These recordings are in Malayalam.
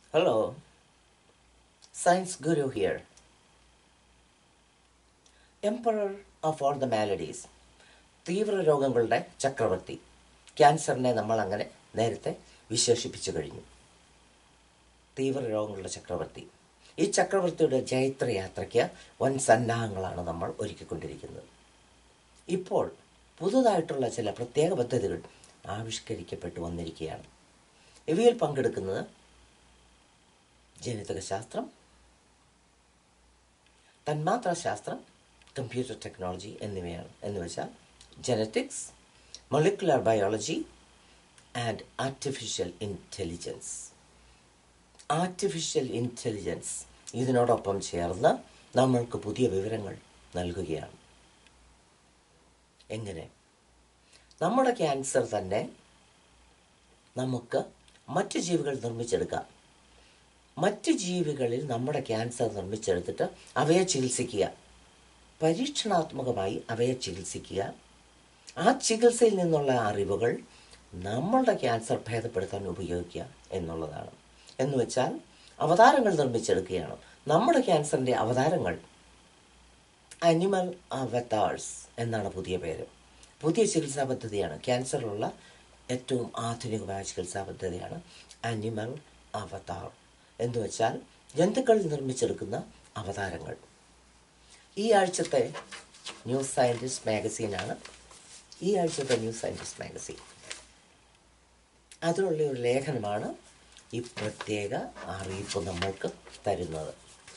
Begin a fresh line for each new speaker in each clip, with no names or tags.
Hello, Science Guru here. Emperor of all the maladies. തീവ്ര രോഗങ്ങളുടെ ചക്രവർത്തി. ക്യാൻസറിനെ നമ്മൾ അങ്ങനെ നേരത്തെ വിശേഷിപ്പിച്ചു കഴിഞ്ഞു. തീവ്ര രോഗങ്ങളുടെ ചക്രവർത്തി. ഈ ചക്രവർത്തിയുടെ ജൈത്രയാത്രയ്ക്ക് വൻ സന്നാഹങ്ങളാണ് നമ്മൾ ഒരുക്കിക്കൊണ്ടിരിക്കുന്നത്. ഇപ്പോൾ പുതുതായിട്ടുള്ള ചില പ്രത്യേക പദ്ധതികൾ ആവിഷ്കരിക്കപ്പെട്ടു വന്നിരിക്കുകയാണ്. ഇവയിൽ പങ്കെടുക്കുന്നത് ജനിതകശാസ്ത്രം, തന്മാത്രാശാസ്ത്രം, കമ്പ്യൂട്ടർ ടെക്നോളജി എന്നിവയാണ്. എന്നുവെച്ചാൽ genetics, molecular biology and artificial intelligence. Artificial intelligence ഇതിനോടൊപ്പം ചേർന്ന് നമ്മൾക്ക് പുതിയ വിവരങ്ങൾ നൽകുകയാണ്. എങ്ങനെ? നമ്മുടെ ക്യാൻസർ തന്നെ നമുക്ക് മറ്റു ജീവികൾ നിർമ്മിച്ചെടുക്കാം. മറ്റ് ജീവികളിൽ നമ്മുടെ ക്യാൻസർ നിർമ്മിച്ചെടുത്തിട്ട് അവയെ ചികിത്സിക്കുക, പരീക്ഷണാത്മകമായി അവയെ ചികിത്സിക്കുക. ആ ചികിത്സയിൽ നിന്നുള്ള അറിവുകൾ നമ്മളുടെ ക്യാൻസർ ഭേദപ്പെടുത്താൻ ഉപയോഗിക്കുക എന്നുള്ളതാണ്. എന്നുവെച്ചാൽ അവതാരങ്ങൾ നിർമ്മിച്ചെടുക്കുകയാണ്. നമ്മുടെ ക്യാൻസറിൻ്റെ അവതാരങ്ങൾ അനിമൽ അവതാർസ് എന്നാണ് പുതിയ പേര്. പുതിയ ചികിത്സാ പദ്ധതിയാണ്. ക്യാൻസറിലുള്ള ഏറ്റവും ആധുനികമായ ചികിത്സാ പദ്ധതിയാണ് അനിമൽ അവതാർ. എന്നുവെച്ചാൽ ജന്തുക്കളിൽ നിർമ്മിച്ചെടുക്കുന്ന അവതാരങ്ങൾ. ഈ ആഴ്ചത്തെ ന്യൂസ് സയൻറ്റിസ്റ്റ് മാഗസീനാണ്. ഈ ആഴ്ചത്തെ ന്യൂസ് സയൻറ്റിസ്റ്റ് മാഗസീൻ. അതിലുള്ള ഒരു ലേഖനമാണ് ഈ പ്രത്യേക അറിയിപ്പ് നമ്മൾക്ക് തരുന്നത്.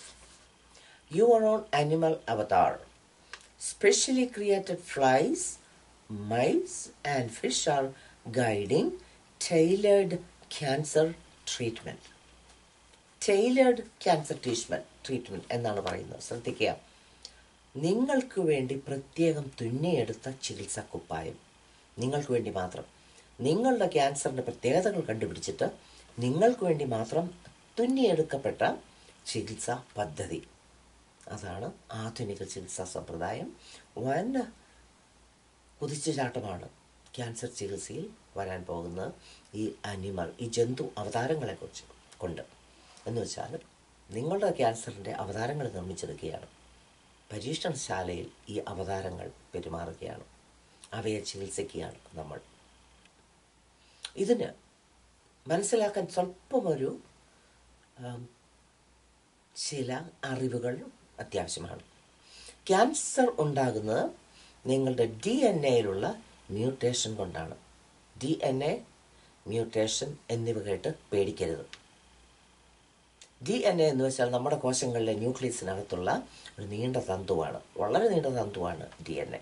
Your own animal avatar. Specially created flies, mice and fish are guiding tailored cancer treatment. Tailored cancer treatment എന്നാണ് പറയുന്നത്. ശ്രദ്ധിക്കുക, നിങ്ങൾക്ക് വേണ്ടി പ്രത്യേകം തുന്നിയെടുത്ത ചികിത്സാ കുപ്പായം, നിങ്ങൾക്ക് വേണ്ടി മാത്രം. നിങ്ങളുടെ ക്യാൻസറിൻ്റെ പ്രത്യേകതകൾ കണ്ടുപിടിച്ചിട്ട് നിങ്ങൾക്ക് വേണ്ടി മാത്രം തുന്നിയെടുക്കപ്പെട്ട ചികിത്സാ പദ്ധതി. അതാണ് ആധുനിക ചികിത്സാ സമ്പ്രദായം. വൻ കുതിച്ചുചാട്ടമാണ് ക്യാൻസർ ചികിത്സയിൽ വരാൻ പോകുന്നത് ഈ ജന്തു അവതാരങ്ങളെക്കുറിച്ച് കൊണ്ട്. എന്നുവെച്ചാൽ നിങ്ങളുടെ ക്യാൻസറിൻ്റെ അവതാരങ്ങൾ നിർമ്മിച്ചെടുക്കുകയാണ്. പരീക്ഷണശാലയിൽ ഈ അവതാരങ്ങൾ പെരുമാറുകയാണ്. അവയെ ചികിത്സിക്കുകയാണ് നമ്മൾ. ഇതിന് മനസ്സിലാക്കാൻ സ്വല്പമൊരു ചില അറിവുകൾ അത്യാവശ്യമാണ്. ക്യാൻസർ ഉണ്ടാകുന്നത് നിങ്ങളുടെ DNA-യിലുള്ള മ്യൂട്ടേഷൻ കൊണ്ടാണ്. DNA, മ്യൂട്ടേഷൻ എന്നിവ കേട്ട് പേടിക്കരുത്. DNA എന്ന് വെച്ചാൽ നമ്മുടെ കോശങ്ങളിലെ ന്യൂക്ലിയസിനകത്തുള്ള ഒരു നീണ്ട തന്തുവാണ്. വളരെ നീണ്ട തന്തുവാണ് DNA.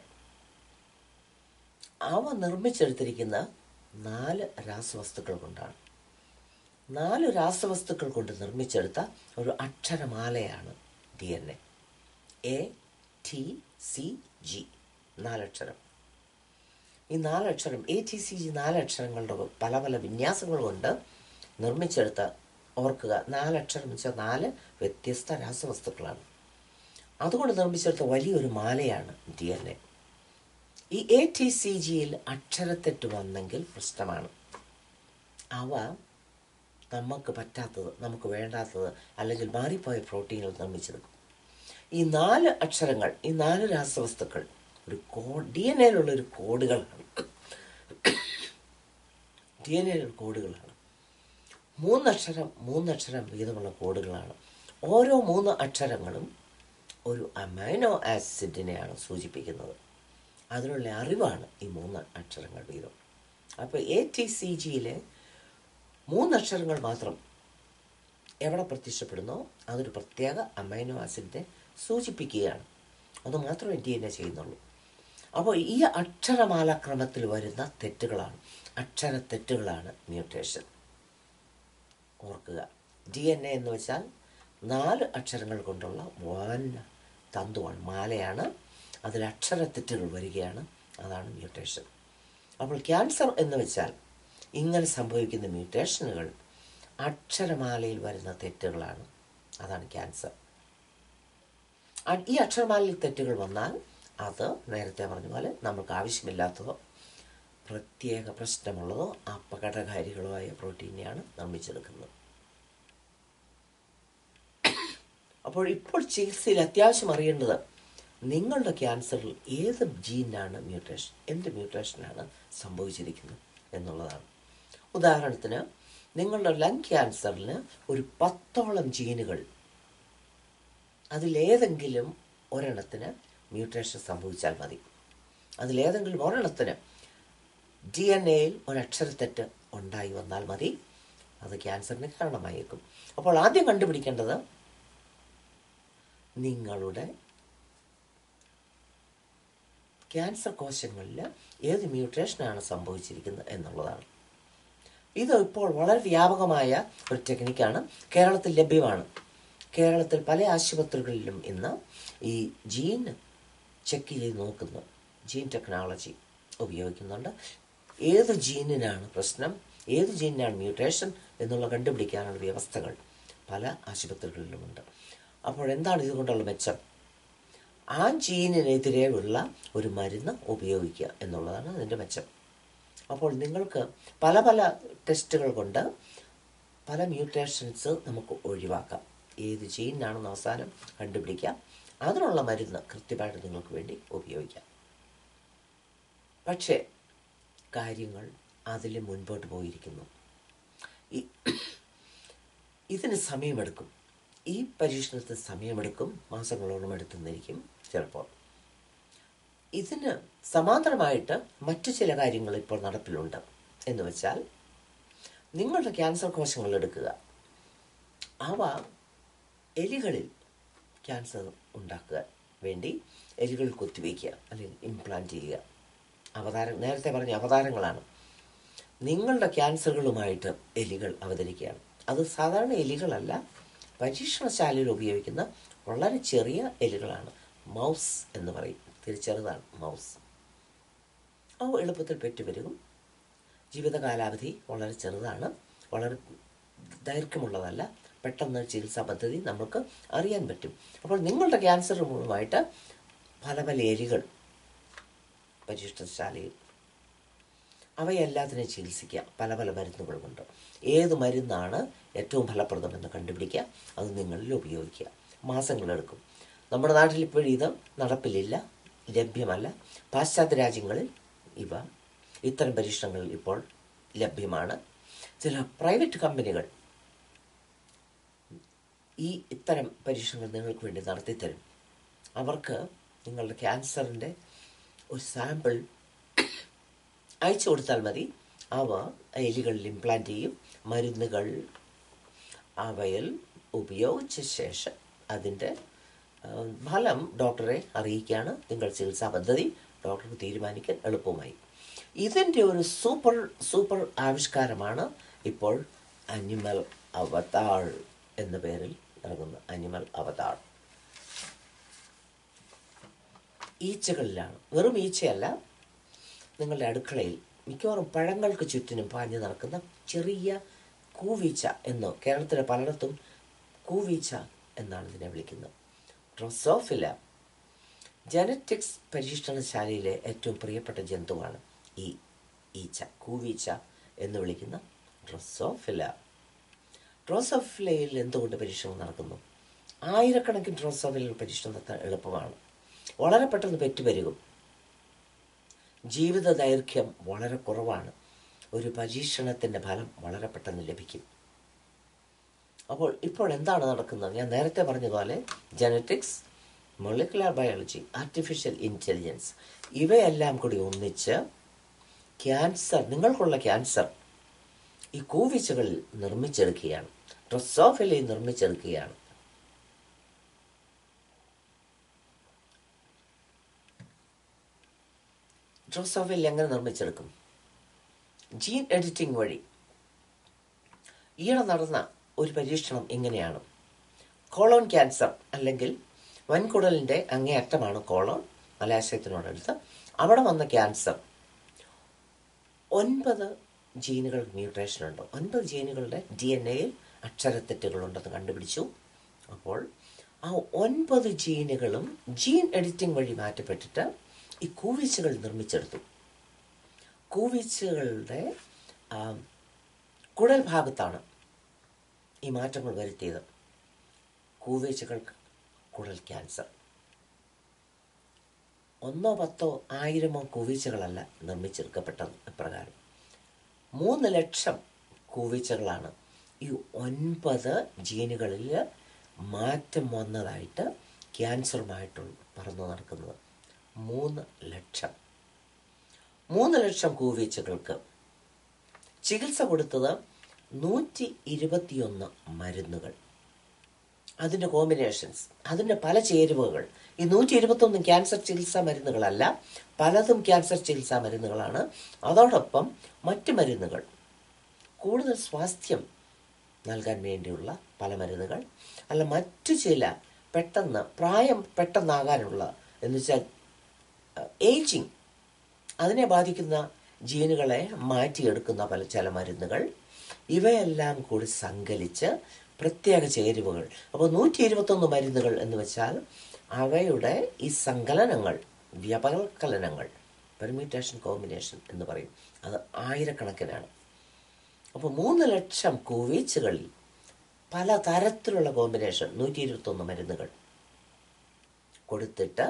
അവ നിർമ്മിച്ചെടുത്തിരിക്കുന്ന 4 രാസവസ്തുക്കൾ കൊണ്ടാണ്. 4 രാസവസ്തുക്കൾ കൊണ്ട് നിർമ്മിച്ചെടുത്ത ഒരു അക്ഷരമാലയാണ് DNA. ATCG 4 അക്ഷരം. ഈ 4 അക്ഷരം ATCG 4 അക്ഷരങ്ങളുടെ പല പല വിന്യാസങ്ങൾ കൊണ്ട് നിർമ്മിച്ചെടുത്ത, ഓർക്കുക, 4 അക്ഷരം എന്ന് വെച്ചാൽ 4 വ്യത്യസ്ത രാസവസ്തുക്കളാണ്. അതുകൊണ്ട് നിർമ്മിച്ചെടുത്ത വലിയൊരു മാലയാണ് DNA. ഈ ATCGയിൽ അക്ഷരത്തെറ്റ് വന്നെങ്കിൽ പ്രശ്നമാണ്. അവ നമുക്ക് പറ്റാത്തത്, നമുക്ക് വേണ്ടാത്തത്, അല്ലെങ്കിൽ മാറിപ്പോയ പ്രോട്ടീനുകൾ നിർമ്മിച്ചെടുക്കും. ഈ 4 അക്ഷരങ്ങൾ, ഈ 4 രാസവസ്തുക്കൾ ഒരു DNA-യിലുള്ളൊരു കോഡുകളാണ്. DNA-യിലുള്ള കോഡുകളാണ്. 3 അക്ഷരം വീതമുള്ള കോഡുകളാണ്. ഓരോ 3 അക്ഷരങ്ങളും ഒരു അമൈനോ ആസിഡിനെയാണ് സൂചിപ്പിക്കുന്നത്. അതിനുള്ള അറിവാണ് ഈ 3 അക്ഷരങ്ങൾ വീതം. അപ്പോൾ ATCGയിലെ 3 അക്ഷരങ്ങൾ മാത്രം എവിടെ പ്രത്യക്ഷപ്പെടുന്നോ അതൊരു പ്രത്യേക അമൈനോ ആസിഡിനെ സൂചിപ്പിക്കുകയാണ്. അത് മാത്രമേ DNA ചെയ്യുന്നുള്ളൂ. അപ്പോൾ ഈ അക്ഷരമാലാക്രമത്തിൽ വരുന്ന തെറ്റുകളാണ്, അക്ഷരത്തെറ്റുകളാണ് മ്യൂട്ടേഷൻ. ഓർക്കുക, DNA എന്ന് വെച്ചാൽ 4 അക്ഷരങ്ങൾ കൊണ്ടുള്ള വൻ തന്തുവാണ്, മാലയാണ്. അതിൽ അക്ഷരത്തെറ്റുകൾ വരികയാണ്, അതാണ് മ്യൂട്ടേഷൻ. അപ്പോൾ ക്യാൻസർ എന്ന് വെച്ചാൽ ഇങ്ങനെ സംഭവിക്കുന്ന മ്യൂട്ടേഷനുകൾ അക്ഷരമാലയിൽ വരുന്ന തെറ്റുകളാണ്, അതാണ് ക്യാൻസർ. ഈ അക്ഷരമാലയിൽ തെറ്റുകൾ വന്നാൽ അത് നേരത്തെ പറഞ്ഞ പോലെ നമുക്ക് ആവശ്യമില്ലാത്തതോ പ്രത്യേക പ്രശ്നമുള്ളതോ അപകടകാരികളോ ആയ പ്രോട്ടീനെയാണ് നിർമ്മിച്ചെടുക്കുന്നത്. അപ്പോൾ ഇപ്പോൾ ചികിത്സയിൽ അത്യാവശ്യം അറിയേണ്ടത് നിങ്ങളുടെ ക്യാൻസറിൽ ഏത് ജീനാണ് മ്യൂട്ടേഷൻ, എന്ത് മ്യൂട്ടേഷനാണ് സംഭവിച്ചിരിക്കുന്നത് എന്നുള്ളതാണ്. ഉദാഹരണത്തിന് നിങ്ങളുടെ ലങ് ക്യാൻസറിന് ഒരു 10ഓളം ജീനുകൾ, അതിലേതെങ്കിലും ഒരെണ്ണത്തിന് മ്യൂട്ടേഷൻ സംഭവിച്ചാൽ മതി. അതിലേതെങ്കിലും ഒരെണ്ണത്തിന് DNA-യിൽ ഒരക്ഷരത്തെറ്റ് ഉണ്ടായി വന്നാൽ മതി, അത് ക്യാൻസറിന് കാരണമായേക്കും. അപ്പോൾ ആദ്യം കണ്ടുപിടിക്കേണ്ടത് നിങ്ങളുടെ ക്യാൻസർ കോശങ്ങളിൽ ഏത് മ്യൂട്ടേഷനാണ് സംഭവിച്ചിരിക്കുന്നത് എന്നുള്ളതാണ്. ഇത് ഇപ്പോൾ വളരെ വ്യാപകമായ ഒരു ടെക്നിക്കാണ്, കേരളത്തിൽ ലഭ്യമാണ്. കേരളത്തിൽ പല ആശുപത്രികളിലും ഇന്ന് ഈ ജീൻ ചെക്ക് ചെയ്ത് നോക്കുന്ന ജീൻ ടെക്നോളജി ഉപയോഗിക്കുന്നുണ്ട്. ഏത് ജീനിനാണ് പ്രശ്നം, ഏത് ജീനിനാണ് മ്യൂട്ടേഷൻ എന്നുള്ള കണ്ടുപിടിക്കാനുള്ള വ്യവസ്ഥകൾ പല ആശുപത്രികളിലുമുണ്ട്. അപ്പോൾ എന്താണ് ഇതുകൊണ്ടുള്ള മെച്ചം? ആ ജീനിനെതിരെയുള്ള ഒരു മരുന്ന് ഉപയോഗിക്കുക എന്നുള്ളതാണ് അതിൻ്റെ മെച്ചം. അപ്പോൾ നിങ്ങൾക്ക് പല പല ടെസ്റ്റുകൾ കൊണ്ട് പല മ്യൂട്ടേഷൻസ് നമുക്ക് ഒഴിവാക്കാം. ഏത് ജീനാണെന്ന് അവസാനം കണ്ടുപിടിക്കാം, അതിനുള്ള മരുന്ന് കൃത്യമായിട്ട് നിങ്ങൾക്ക് വേണ്ടി ഉപയോഗിക്കാം. പക്ഷേ കാര്യങ്ങൾ അതിൽ മുൻപോട്ട് പോയിരിക്കുന്നു. ഇതിന് സമയമെടുക്കും, ഈ പരീക്ഷണത്തിന് സമയമെടുക്കും, മാസങ്ങളോളം എടുത്തുന്നിരിക്കും ചിലപ്പോൾ. ഇതിന് സമാന്തരമായിട്ട് മറ്റു ചില കാര്യങ്ങൾ ഇപ്പോൾ നടപ്പിലുണ്ട്. എന്ന് വെച്ചാൽ നിങ്ങളുടെ ക്യാൻസർ കോശങ്ങൾ എടുക്കുക, അവ എലികളിൽ ക്യാൻസർ ഉണ്ടാക്കുക വേണ്ടി എലികളിൽ കുത്തിവയ്ക്കുക അല്ലെങ്കിൽ ഇംപ്ലാന്റ് ചെയ്യുക. നേരത്തെ പറഞ്ഞ അവതാരങ്ങളാണ്. നിങ്ങളുടെ ക്യാൻസറുകളുമായിട്ട് എലികൾ അവതരിക്കുകയാണ്. അത് സാധാരണ എലികളല്ല, പരീക്ഷണശാലയിൽ ഉപയോഗിക്കുന്ന വളരെ ചെറിയ എലികളാണ്. മൗസ് എന്ന് പറയും, ചെറുതാണ് മൗസ്. അവ എളുപ്പത്തിൽ പെറ്റുപെരുകും. ജീവിതകാലാവധി വളരെ ചെറുതാണ്, വളരെ ദൈർഘ്യമുള്ളതല്ല. പെട്ടെന്ന് ചികിത്സാ പദ്ധതി നമുക്ക് അറിയാൻ പറ്റും. അപ്പോൾ നിങ്ങളുടെ ക്യാൻസറുമായിട്ട് പല പല എലികൾ പരീക്ഷണശാലയിൽ, അവയെല്ലാത്തിനെയും ചികിത്സിക്കുക പല പല മരുന്നുകൾ കൊണ്ട്. ഏത് മരുന്നാണ് ഏറ്റവും ഫലപ്രദമെന്ന് കണ്ടുപിടിക്കുക, അത് നിങ്ങളിൽ ഉപയോഗിക്കുക. മാസങ്ങളെടുക്കും. നമ്മുടെ നാട്ടിൽ ഇപ്പോഴും ഇത് നടപ്പിലില്ല, ലഭ്യമല്ല. പാശ്ചാത്യ രാജ്യങ്ങളിൽ ഇത്തരം പരീക്ഷണങ്ങൾ ഇപ്പോൾ ലഭ്യമാണ്. ചില പ്രൈവറ്റ് കമ്പനികൾ ഇത്തരം പരീക്ഷണങ്ങൾ നിങ്ങൾക്ക് വേണ്ടി നടത്തിത്തരും. അവർക്ക് നിങ്ങളുടെ ക്യാൻസറിൻ്റെ ഒരു സാമ്പിൾ അയച്ചു കൊടുത്താൽ മതി. അവ എലികളിൽ ഇംപ്ലാന്റ് ചെയ്യും. മരുന്നുകൾ അവയിൽ ഉപയോഗിച്ച ശേഷം അതിൻ്റെ ഫലം ഡോക്ടറെ അറിയിക്കുകയാണ്. നിങ്ങൾ ചികിത്സാ പദ്ധതി ഡോക്ടർക്ക് തീരുമാനിക്കാൻ എളുപ്പമായി. ഇതിൻ്റെ ഒരു സൂപ്പർ ആവിഷ്കാരമാണ് ഇപ്പോൾ അനിമൽ അവതാർ എന്ന പേരിൽ ഇറങ്ങുന്ന അനിമൽ അവതാർ. ഈച്ചകളിലാണ്, വെറും ഈച്ചയല്ല, നിങ്ങളുടെ അടുക്കളയിൽ മിക്കവാറും പഴങ്ങൾക്ക് ചുറ്റിനും പാഞ്ഞു നടക്കുന്ന ചെറിയ കൂവീച്ച എന്നോ, കേരളത്തിലെ പലയിടത്തും കൂവീച്ച എന്നാണ് ഇതിനെ വിളിക്കുന്നത്. ഡ്രോസോഫില ജനറ്റിക്സ് പരീക്ഷണശാലയിലെ ഏറ്റവും പ്രിയപ്പെട്ട ജന്തുവാണ് ഈ ഈച്ച, കൂവീച്ച എന്ന് വിളിക്കുന്ന ഡ്രോസോഫില. ഡ്രോസോഫിലയിൽ എന്തുകൊണ്ട് പരീക്ഷണം നടക്കുന്നു? ആയിരക്കണക്കിന് ഡ്രോസോഫില പരീക്ഷണം നടത്താൻ എളുപ്പമാണ്, വളരെ പെട്ടെന്ന് പെറ്റുപെരുകും. ജീവിത ദൈർഘ്യം വളരെ കുറവാണ്. ഒരു പരീക്ഷണത്തിൻ്റെ ഫലം വളരെ പെട്ടെന്ന് ലഭിക്കും. അപ്പോൾ ഇപ്പോൾ എന്താണ് നടക്കുന്നത്? ഞാൻ നേരത്തെ പറഞ്ഞതുപോലെ genetics, molecular biology, artificial intelligence ഇവയെല്ലാം കൂടി ഒന്നിച്ച് ക്യാൻസർ, നിങ്ങൾക്കുള്ള ക്യാൻസർ ഈ കൂവീച്ചകളിൽ നിർമ്മിച്ചെടുക്കുകയാണ്, ഡ്രോസോഫിലയിൽ നിർമ്മിച്ചെടുക്കുകയാണ്. ഡ്രോസോഫില എങ്ങനെ നിർമ്മിച്ചെടുക്കും? ജീൻ എഡിറ്റിംഗ് വഴി. ഈയിടെ നടന്ന ഒരു പരീക്ഷണം ഇങ്ങനെയാണ്. കോളോൺ ക്യാൻസർ അല്ലെങ്കിൽ വൻകുടലിൻ്റെ അങ്ങേയറ്റമാണ് കോളോൺ, മലാശയത്തിനോടടുത്ത്. അവിടെ വന്ന ക്യാൻസർ 9 ജീനുകൾ മ്യൂട്ടേഷൻ ഉണ്ട്. 9 ജീനുകളുടെ DNA-യിൽ അക്ഷരത്തെറ്റുകളുണ്ടെന്ന് കണ്ടുപിടിച്ചു. അപ്പോൾ ആ 9 ജീനുകളും ജീൻ എഡിറ്റിംഗ് വഴി മാറ്റപ്പെട്ടിട്ട് ഈ കൂവീച്ചകൾ നിർമ്മിച്ചെടുത്തു. കൂവീച്ചകളുടെ കുടൽ ഭാഗത്താണ് ഈ മാറ്റങ്ങൾ വരുത്തിയത്. കൂവീച്ചകൾക്ക് കുടൽ ക്യാൻസർ. 1, 10, 1000 കൂവീച്ചകളല്ല നിർമ്മിച്ചെടുക്കപ്പെട്ടത്. ഇപ്രകാരം 3 ലക്ഷം കൂവീച്ചകളാണ് ഈ 9 ജീനുകളിൽ മാറ്റം വന്നതായിട്ട് ക്യാൻസറുമായിട്ടുള്ള പറന്നു നടക്കുന്നത്. 3 ലക്ഷം 3 ലക്ഷം കൂവീച്ചകൾക്ക് ചികിത്സ കൊടുത്തത് 121 മരുന്നുകൾ, അതിൻ്റെ കോമ്പിനേഷൻസ്, അതിൻ്റെ പല ചേരുവകൾ. ഈ 121 ക്യാൻസർ ചികിത്സാ മരുന്നുകളല്ല, പലതും ക്യാൻസർ ചികിത്സാ മരുന്നുകളാണ്. അതോടൊപ്പം മറ്റ് മരുന്നുകൾ, കൂടുതൽ സ്വാസ്ഥ്യം നൽകാൻ വേണ്ടിയുള്ള പല മരുന്നുകൾ, അല്ല മറ്റു ചില പ്രായം പെട്ടെന്നാകാനുള്ള എന്ന് വെച്ചാൽ ഏജിങ്, അതിനെ ബാധിക്കുന്ന ജീനുകളെ മാറ്റിയെടുക്കുന്ന ചില മരുന്നുകൾ, ഇവയെല്ലാം കൂടി സങ്കലിച്ച് പ്രത്യേക ചേരുവകൾ. അപ്പോൾ 121 മരുന്നുകൾ എന്ന് വെച്ചാൽ അവയുടെ ഈ സങ്കലനങ്ങൾ, വ്യപകലനങ്ങൾ, പെർമ്യൂട്ടേഷൻ, കോമ്പിനേഷൻ എന്ന് പറയും, അത് ആയിരക്കണക്കിനാണ്. അപ്പോൾ 3 ലക്ഷം കൂവീച്ചുകളിൽ പല തരത്തിലുള്ള കോമ്പിനേഷൻ 121 മരുന്നുകൾ കൊടുത്തിട്ട്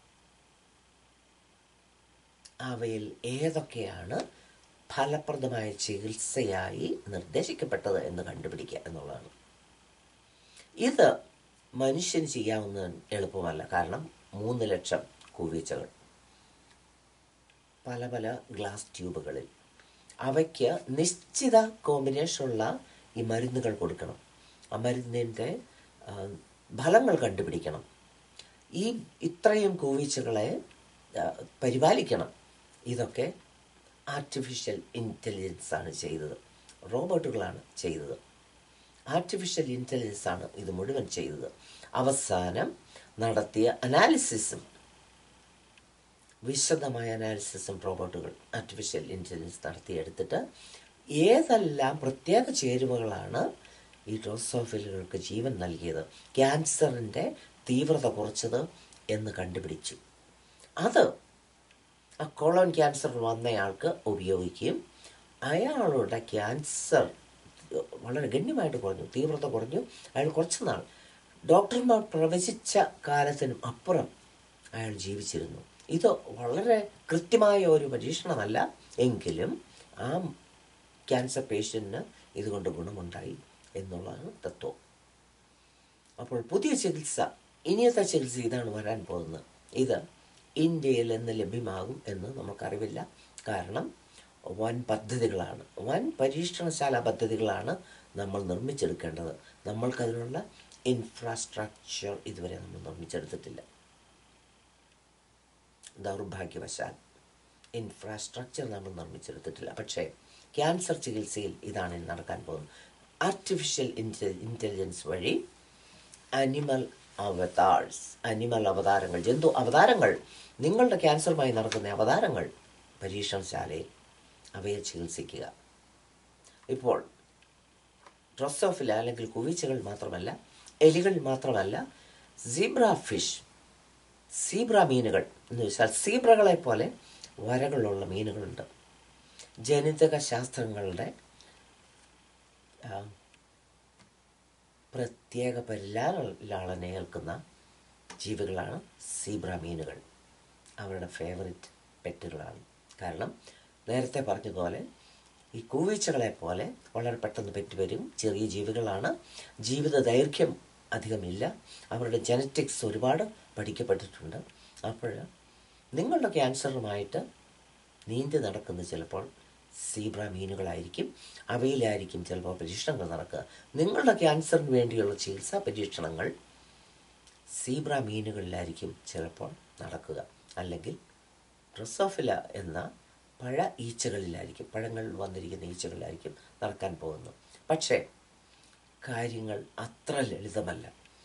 അവയിൽ ഏതൊക്കെയാണ് ഫലപ്രദമായ ചികിത്സയായി നിർദ്ദേശിക്കപ്പെട്ടത് എന്ന് കണ്ടുപിടിക്കുക എന്നുള്ളതാണ്. ഇത് മനുഷ്യന് ചെയ്യാവുന്ന എളുപ്പമല്ല. കാരണം 3 ലക്ഷം കൂവീച്ചകൾ പല പല ഗ്ലാസ് ട്യൂബുകളിൽ, അവയ്ക്ക് നിശ്ചിത കോമ്പിനേഷനുള്ള ഈ മരുന്നുകൾ കൊടുക്കണം. ആ മരുന്നിൻ്റെ ഫലങ്ങൾ കണ്ടുപിടിക്കണം. ഇത്രയും കൂവീച്ചകളെ പരിപാലിക്കണം. ഇതൊക്കെ ആർട്ടിഫിഷ്യൽ ഇൻ്റലിജൻസ് ആണ് ചെയ്തത്, റോബോട്ടുകളാണ് ചെയ്തത്. ആർട്ടിഫിഷ്യൽ ഇൻ്റലിജൻസ് ആണ് ഇത് മുഴുവൻ ചെയ്തത്. അവസാനം നടത്തിയ അനാലിസിസും, വിശദമായ അനാലിസിസും റോബോട്ടുകൾ ആർട്ടിഫിഷ്യൽ ഇൻ്റലിജൻസ് നടത്തിയെടുത്തിട്ട് ഏതെല്ലാം പ്രത്യേക ചേരുവകളാണ് ഈ ഡ്രോസോഫിലുകൾക്ക് ജീവൻ നൽകിയത്, ക്യാൻസറിൻ്റെ തീവ്രത കുറച്ചത് എന്ന് കണ്ടുപിടിച്ചു. അത് ആ കോളോൺ ക്യാൻസർ വന്നയാൾക്ക് ഉപയോഗിക്കുകയും അയാളുടെ ക്യാൻസർ വളരെ ഗണ്യമായിട്ട് കുറഞ്ഞു, തീവ്രത കുറഞ്ഞു. അയാൾ കുറച്ച് നാൾ, ഡോക്ടർമാർ പ്രവചിച്ച കാലത്തിനും അപ്പുറം അയാൾ ജീവിച്ചിരുന്നു. ഇത് വളരെ കൃത്യമായ ഒരു പരീക്ഷണമല്ല, എങ്കിലും ആ ക്യാൻസർ പേഷ്യൻറ്റിന് ഇതുകൊണ്ട് ഗുണമുണ്ടായി എന്നുള്ളതാണ് തത്വം. അപ്പോൾ പുതിയ ചികിത്സ, ഇനിയത്തെ ചികിത്സ ഇതാണ് വരാൻ പോകുന്നത്. ഇത് ഇന്ത്യയിൽ എന്ന് ലഭ്യമാകും എന്ന് നമുക്കറിവില്ല. കാരണം വൻ പദ്ധതികളാണ്, വൻ പരീക്ഷണശാല പദ്ധതികളാണ് നമ്മൾ നിർമ്മിച്ചെടുക്കേണ്ടത്. നമ്മൾക്കതിനുള്ള ഇൻഫ്രാസ്ട്രക്ചർ ഇതുവരെ നമ്മൾ നിർമ്മിച്ചെടുത്തിട്ടില്ല. ദൗർഭാഗ്യവശാൽ ഇൻഫ്രാസ്ട്രക്ചർ നമ്മൾ നിർമ്മിച്ചെടുത്തിട്ടില്ല. പക്ഷേ ക്യാൻസർ ചികിത്സയിൽ ഇതാണ് നടക്കാൻ പോകുന്നത്. ആർട്ടിഫിഷ്യൽ ഇൻ്റലിജൻസ് വഴി അനിമൽ അവതാരങ്ങൾ, ജന്തു അവതാരങ്ങൾ, നിങ്ങളുടെ ക്യാൻസറുമായി നടക്കുന്ന അവതാരങ്ങൾ പരീക്ഷണശാലയിൽ അവയെ ചികിത്സിക്കുക. ഇപ്പോൾ ഡ്രോസോഫില അല്ലെങ്കിൽ കുവീച്ചകൾ മാത്രമല്ല, എലികൾ മാത്രമല്ല, സീബ്ര മീനുകൾ എന്ന് വെച്ചാൽ സീബ്രകളെ പോലെ വരകളുള്ള മീനുകളുണ്ട്. ജനിതക ശാസ്ത്രങ്ങളുടെ പ്രത്യേക പരിലാളന ഏൽക്കുന്ന ജീവികളാണ് സീബ്ര മീനുകൾ. അവരുടെ ഫേവറിറ്റ് പെറ്റുകളാണ്. കാരണം നേരത്തെ പറഞ്ഞതുപോലെ ഈ കൂവീച്ചകളെ പോലെ വളരെ പെട്ടെന്ന് പെറ്റുവരും ചെറിയ ജീവികളാണ്. ജീവിത ദൈർഘ്യം അധികമില്ല. അവരുടെ ജനറ്റിക്സ് ഒരുപാട് പഠിക്കപ്പെട്ടിട്ടുണ്ട്. അപ്പോൾ നിങ്ങളുടെ ക്യാൻസറുമായിട്ട് നീന്തി നടക്കുന്ന ചിലപ്പോൾ സീബ്ര മീനുകളായിരിക്കും. അവയിലായിരിക്കും ചിലപ്പോൾ പരീക്ഷണങ്ങൾ നടക്കുക. നിങ്ങളുടെ ക്യാൻസറിന് വേണ്ടിയുള്ള ചികിത്സാ പരീക്ഷണങ്ങൾ സീബ്ര മീനുകളിലായിരിക്കും ചിലപ്പോൾ നടക്കുക. അല്ലെങ്കിൽ ഡ്രോസോഫില എന്ന ഈച്ചകളിലായിരിക്കും, പഴങ്ങളിൽ വന്നിരിക്കുന്ന ഈച്ചകളിലായിരിക്കും നടക്കാൻ പോകുന്നത്. പക്ഷേ കാര്യങ്ങൾ അത്ര ലളിതമല്ല,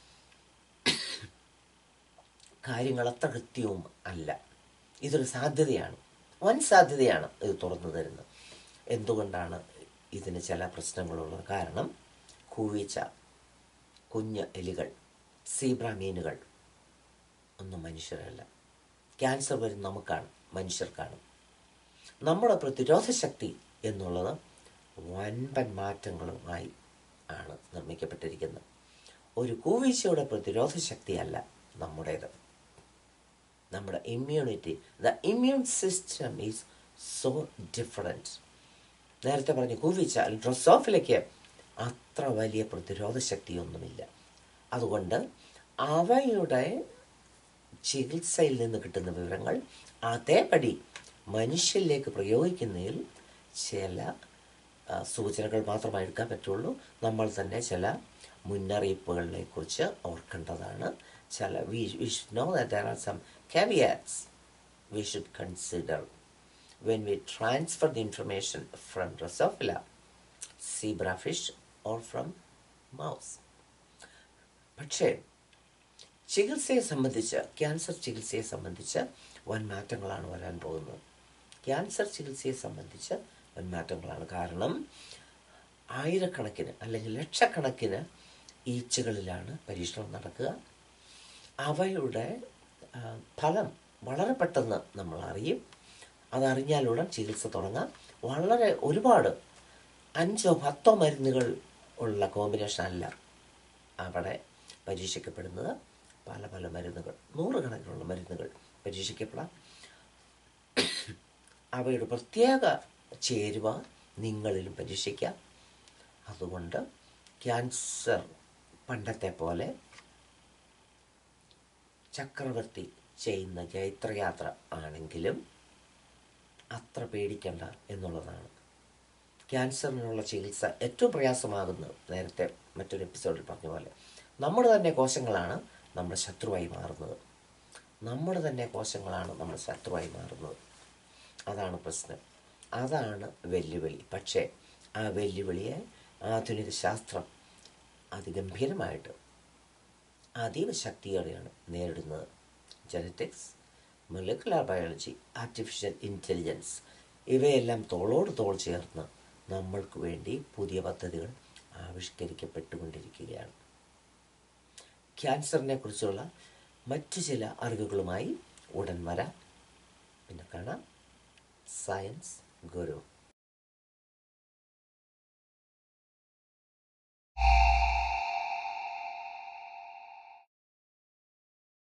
കാര്യങ്ങൾ അത്ര കൃത്യവും അല്ല. ഇതൊരു സാധ്യതയാണ്, വൻ സാധ്യതയാണ് ഇത് തുറന്നു തരുന്നത്. എന്തുകൊണ്ടാണ് ഇതിന് ചില പ്രശ്നങ്ങളുള്ളത്? കാരണം കൂവീച്ച, കുഞ്ഞ് എലികൾ, സീബ്ര മീനുകൾ ഒന്നും മനുഷ്യരല്ല. ക്യാൻസർ വരും നമുക്കാണ്, മനുഷ്യർക്കാണ്. നമ്മുടെ പ്രതിരോധ ശക്തി എന്നുള്ളത് വൻപൻ മാറ്റങ്ങളുമായി ആണ് നിർമ്മിക്കപ്പെട്ടിരിക്കുന്നത്. ഒരു കൂവീഴ്ചയുടെ പ്രതിരോധ ശക്തിയല്ല നമ്മുടേത്. നമ്മുടെ immunity, the immune system is so different. നേരത്തെ പറഞ്ഞ കൂവീഴ്ച ഡ്രോസോഫിലയ്ക്ക് അത്ര വലിയ പ്രതിരോധ ശക്തിയൊന്നുമില്ല. അതുകൊണ്ട് അവയുടെ ചികിത്സയിൽ നിന്ന് കിട്ടുന്ന വിവരങ്ങൾ അതേപടി മനുഷ്യരിലേക്ക് പ്രയോഗിക്കുന്നതിൽ ചില സൂചനകൾ മാത്രമേ എടുക്കാൻ പറ്റുള്ളൂ. നമ്മൾ തന്നെ ചില മുന്നറിയിപ്പുകളെ കുറിച്ച് ഓർക്കേണ്ടതാണ്. we should know that there are some caveats we should consider when we transfer the information from Drosophila zebrafish or from mouse. പക്ഷേ ചികിത്സയെ സംബന്ധിച്ച്, ക്യാൻസർ ചികിത്സയെ സംബന്ധിച്ച് വൻ മാറ്റങ്ങളാണ് വരാൻ പോകുന്നത്. ക്യാൻസർ ചികിത്സയെ സംബന്ധിച്ച് വൻ മാറ്റങ്ങളാണ്. കാരണം ആയിരക്കണക്കിന് അല്ലെങ്കിൽ ലക്ഷക്കണക്കിന് ഈച്ചകളിലാണ് പരീക്ഷണം നടക്കുക. അവയുടെ ഫലം വളരെ പെട്ടെന്ന് നമ്മൾ അറിയും. അതറിഞ്ഞാലുടൻ ചികിത്സ തുടങ്ങാം. ഒരുപാട് 5 or 10 മരുന്നുകൾ ഉള്ള കോമ്പിനേഷൻ അല്ല അവിടെ പരീക്ഷിക്കപ്പെടുന്നത്. പല മരുന്നുകൾ, 100 കണക്കിനുള്ള മരുന്നുകൾ പരീക്ഷിക്കപ്പെടാം. അവയുടെ പ്രത്യേക ചേരുവ നിങ്ങളിലും പരീക്ഷിക്കാം. അതുകൊണ്ട് ക്യാൻസർ പണ്ടത്തെ പോലെ ചക്രവർത്തി ചെയ്യുന്ന ജൈത്രയാത്ര ആണെങ്കിലും അത്ര പേടിക്കണ്ട എന്നുള്ളതാണ്. ക്യാൻസറിനുള്ള ചികിത്സ ഏറ്റവും പ്രയാസമാകുന്നത്, നേരത്തെ മറ്റൊരു എപ്പിസോഡിൽ പറഞ്ഞ പോലെ, നമ്മുടെ തന്നെ കോശങ്ങളാണ് നമ്മുടെ ശത്രുവായി മാറുന്നത്. അതാണ് പ്രശ്നം. അതാണ് വെല്ലുവിളി. പക്ഷേ ആ വെല്ലുവിളിയെ ആധുനിക ശാസ്ത്രം അതിഗംഭീരമായിട്ട് അതീവ ശക്തിയോടെയാണ് നേരിടുന്നത്. Genetics, molecular biology, artificial intelligence ഇവയെല്ലാം തോളോട് തോൾ ചേർന്ന് നമ്മൾക്ക് വേണ്ടി പുതിയ പദ്ധതികൾ ആവിഷ്കരിക്കപ്പെട്ടുകൊണ്ടിരിക്കുകയാണ്. ക്യാൻസറിനെ കുറിച്ചുള്ള മറ്റു ചില അറിവുകളുമായി ഉടൻ വരാം. പിന്നെ കാണാം. സയൻസ് ഗുരു.